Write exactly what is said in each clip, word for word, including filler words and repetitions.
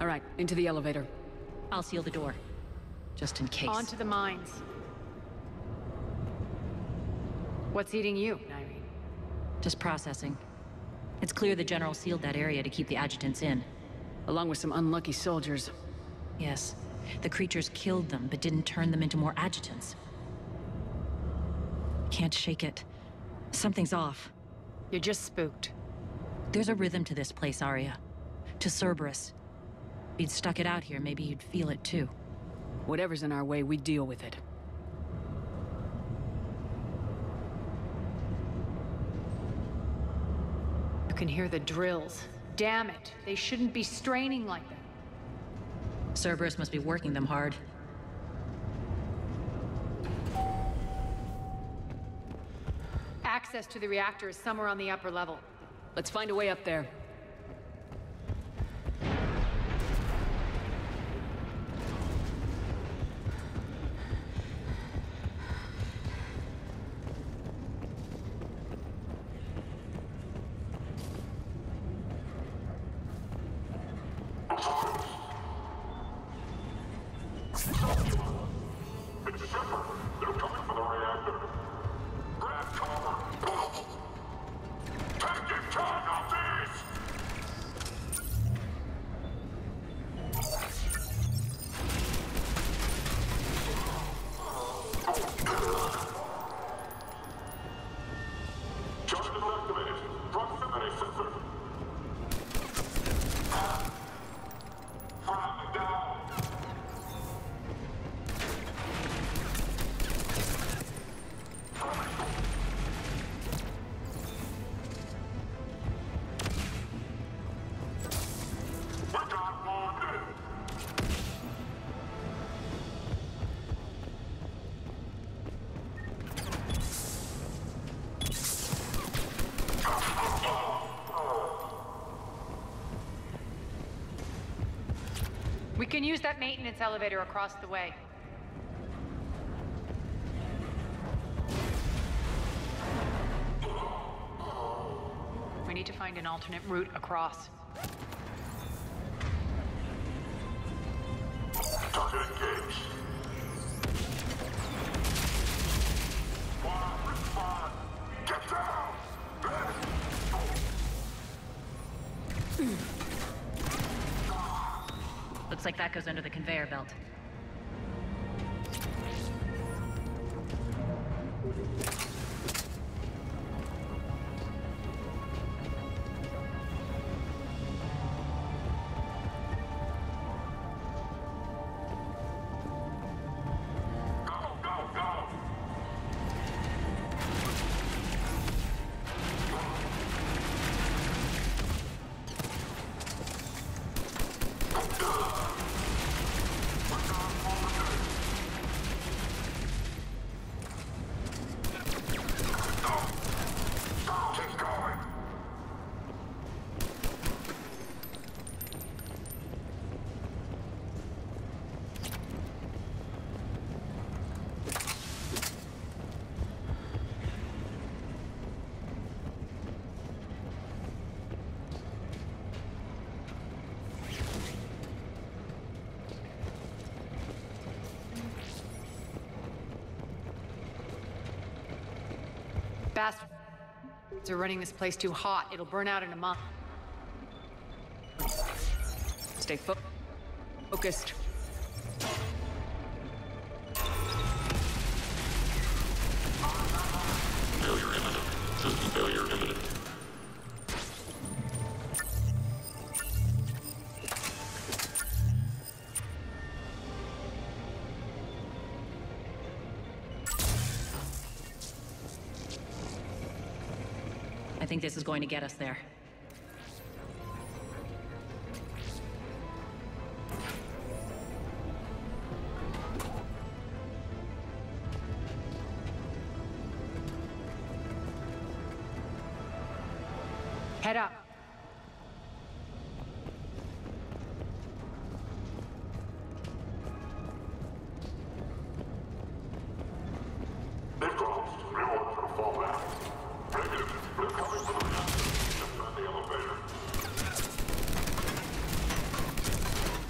All right, into the elevator. I'll seal the door. Just in case. On to the mines. What's eating you, Irene? Just processing. It's clear the General sealed that area to keep the adjutants in. Along with some unlucky soldiers. Yes. The creatures killed them, but didn't turn them into more adjutants. Can't shake it. Something's off. You're just spooked. There's a rhythm to this place, Arya. To Cerberus. If you'd stuck it out here, maybe you'd feel it too. Whatever's in our way, we deal with it. You can hear the drills. Damn it. They shouldn't be straining like that. Cerberus must be working them hard. Access to the reactor is somewhere on the upper level. Let's find a way up there. We can use that maintenance elevator across the way. We need to find an alternate route across. Target engaged. Respond! Get down! Looks like that goes under the conveyor belt. Bastards are running this place too hot. It'll burn out in a month. Stay fo focused. Failure imminent. System failure imminent. I think this is going to get us there. Head up. They've crossed. Reorder for fallback. Negative. They're coming for the reactor. Just on the elevator.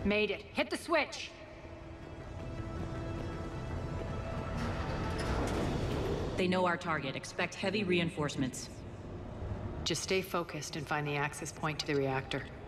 Made it. Hit the switch! They know our target. Expect heavy reinforcements. Just stay focused and find the access point to the reactor.